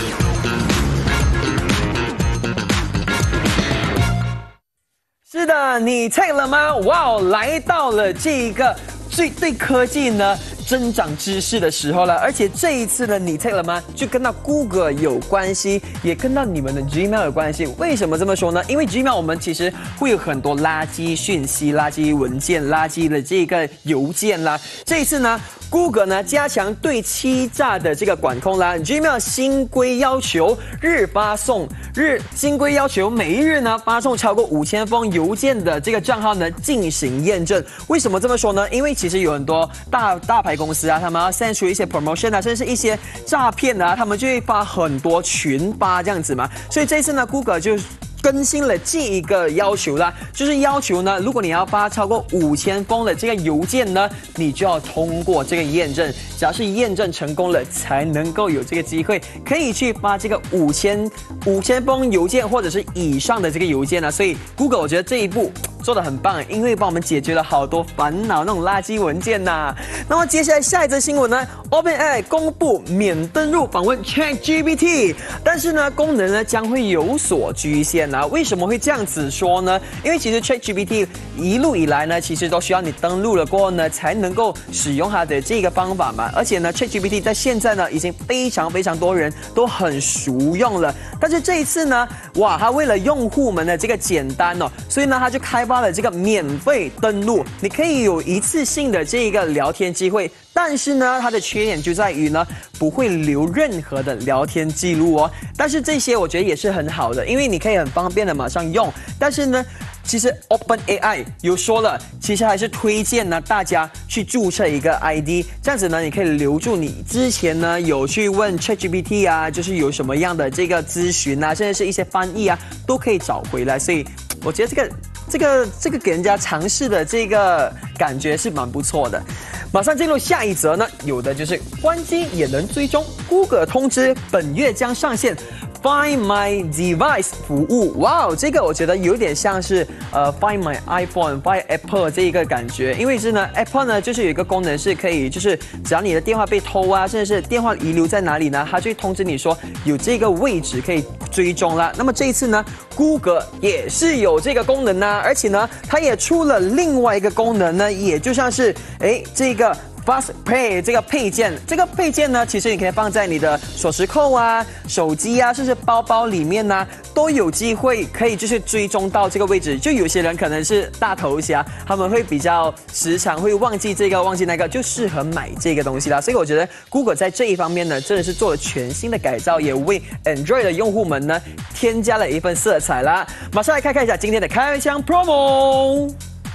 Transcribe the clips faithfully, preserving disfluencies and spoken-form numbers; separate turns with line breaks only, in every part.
是的，你 take 了吗？哇哦，来到了这个最对科技呢增长知识的时候了，而且这一次呢，你 take 了吗？就跟到 Google 有关系，也跟到你们的 Gmail 有关系。为什么这么说呢？因为 Gmail 我们其实会有很多垃圾讯息、垃圾文件、垃圾的这个邮件啦。这一次呢，Google 呢加强对欺诈的这个管控啦 ，Gmail 新规要求日发送日新规要求每一日呢发送超过五千封邮件的这个账号呢进行验证。为什么这么说呢？因为其实有很多大大牌公司啊，他们要 send 出一些 promotion 啊，甚至是一些诈骗啊，他们就会发很多群发这样子嘛。所以这次呢 ，Google 就更新了这一个要求啦，就是要求呢，如果你要发超过五千封的这个邮件呢，你就要通过这个验证，只要是验证成功了，才能够有这个机会可以去发这个五千五千封邮件或者是以上的这个邮件呢。所以 Google 我觉得这一步做得很棒，因为帮我们解决了好多烦恼那种垃圾文件呐、啊。那么接下来下一则新闻呢 ，OpenAI 公布免登录访问 ChatGPT， 但是呢，功能呢将会有所局限啊。为什么会这样子说呢？因为其实 ChatGPT 一路以来呢，其实都需要你登录了过后呢，才能够使用它的这个方法嘛。而且呢 ，ChatGPT 在现在呢，已经非常非常多人都很熟用了。但是这一次呢，哇，它为了用户们的这个简单哦，所以呢，它就开发了这个免费登录，你可以有一次性的这个聊天机会。但是呢，它的缺点就在于呢，不会留任何的聊天记录哦。但是这些我觉得也是很好的，因为你可以很方便的马上用。但是呢，其实 OpenAI 有说了，其实还是推荐呢大家去注册一个 I D， 这样子呢，你可以留住你之前呢有去问 ChatGPT 啊，就是有什么样的这个咨询啊，甚至是一些翻译啊，都可以找回来。所以我觉得这个。这个这个给人家尝试的这个感觉是蛮不错的。马上进入下一则呢，有的就是关机也能追踪。Google 通知本月将上线 Find My Device 服务。哇哦，这个我觉得有点像是呃 Find My iPhone、Find Apple 这一个感觉。因为是呢 ，Apple 呢就是有一个功能是可以，就是只要你的电话被偷啊，甚至是电话遗留在哪里呢，它就会通知你说有这个位置可以追踪啦。那么这一次呢 ，Google 也是有这个功能啊。而且呢，它也出了另外一个功能呢，也就像是哎这个 Fast Pay 这个配件，这个配件呢，其实你可以放在你的锁匙扣啊、手机啊，甚至包包里面呢、啊，都有机会可以就是追踪到这个位置。就有些人可能是大头侠，他们会比较时常会忘记这个忘记那个，就适合买这个东西啦。所以我觉得 Google 在这一方面呢，真的是做了全新的改造，也为 Android 的用户们呢添加了一份色彩啦。马上来看看一下今天的开箱 promo。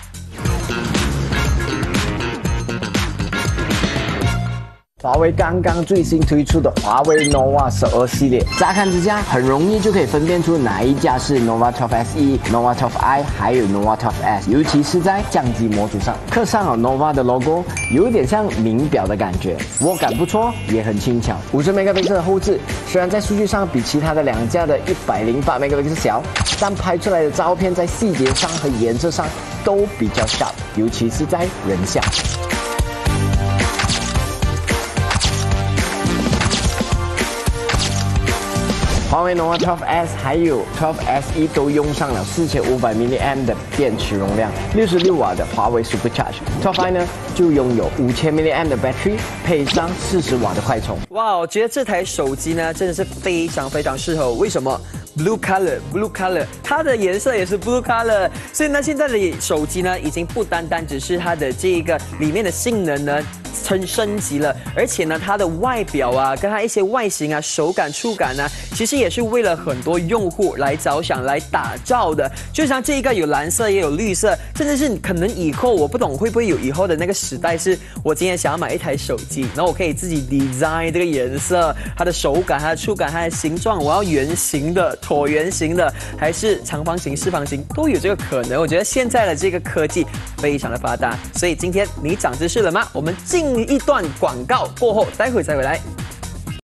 华为刚刚最新推出的华为 Nova 十二系列，乍看之下很容易就可以分辨出哪一架是 Nova 十二 S E、Nova 十二 I 还有 Nova 十二 S， 尤其是在相机模组上，刻上了 Nova 的 logo， 有点像名表的感觉，握感不错，也很轻巧。五十 megapixel 的后置，虽然在数据上比其他的两架的一百零八 megapixel 小，但拍出来的照片在细节上和颜色上都比较 sharp， 尤其是在人像。华为 Nova 十二 S 还有十二 S E 都用上了四千五百毫安的电池容量，六十六瓦的华为 Supercharge。十二 I 呢就拥有五千毫安的 battery， 配上四十瓦的快充。
哇，我觉得这台手机呢真的是非常非常适合我。为什么 ？Blue color, blue color， 它的颜色也是 blue color， 所以呢，现在的手机呢已经不单单只是它的这个里面的性能呢升升级了，而且呢，它的外表啊，跟它一些外形啊、手感、触感啊，其实也是为了很多用户来着想、来打造的。就像这一个有蓝色，也有绿色，甚至是可能以后我不懂会不会有以后的那个时代，是我今天想要买一台手机，然后我可以自己 design 这个颜色、它的手感、它的触感、它的形状，我要圆形的、椭圆形的，还是长方形、四方形，都有这个可能。我觉得现在的这个科技非常的发达，所以今天你长知识了吗？我们进一段广告过后，待会再回来。